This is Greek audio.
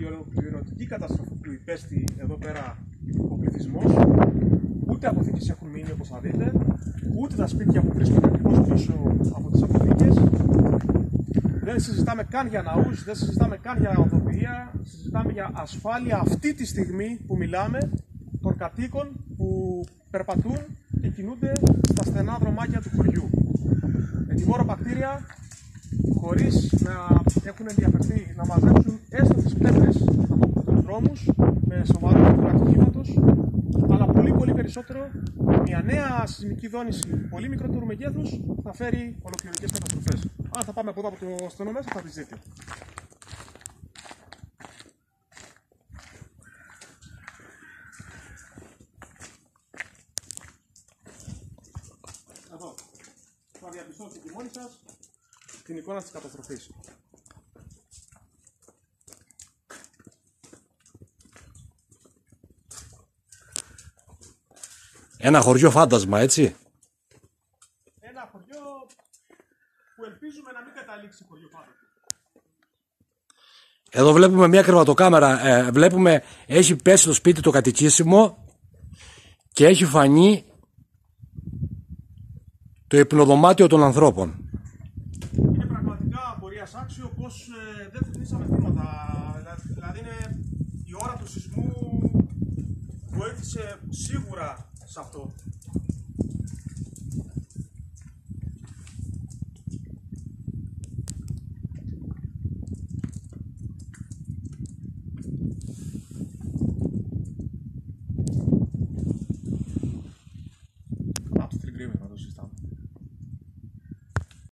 ολοκληρωτική καταστροφή που υπέστη εδώ πέρα ο πληθυσμός. Ούτε αποθήκες έχουν μείνει, όπως θα δείτε, ούτε τα σπίτια που βρίσκονται ακριβώς πίσω από τις αποθήκες. Δεν συζητάμε καν για ναούς, δεν συζητάμε καν για οδοποιία, συζητάμε για ασφάλεια αυτή τη στιγμή που μιλάμε των κατοίκων που περπατούν και κινούνται στα στενά δρομάκια του χωριού. Ετοιμόρα μπακτήρια, χωρίς να έχουν ενδιαφερθεί να μαζέψουν έστω τις πέτρες από τους δρόμους με σοβαρό μέτρο ατυχήματος, αλλά πολύ περισσότερο μια νέα σεισμική δόνηση πολύ μικρότερου μεγέθους θα φέρει ολοκληρωτικές καταστροφές. Αν θα πάμε από εδώ από το στενό μέσα θα τις δείτε. Εδώ θα διαπιστώσετε και μόνοι σας την εικόνα της καταστροφής. Ένα χωριό φάντασμα, έτσι. Ένα χωριό που ελπίζουμε να μην καταλήξει χωριό φάντασμα. Εδώ βλέπουμε μια κρεβατοκάμερα. Βλέπουμε έχει πέσει το σπίτι το κατοικήσιμο και έχει φανεί το υπνοδωμάτιο των ανθρώπων. Είναι πραγματικά απορίας άξιο πως δεν θρηνήσαμε θύματα. Δηλαδή είναι η ώρα του σεισμού βοήθησε σίγουρα σε αυτό.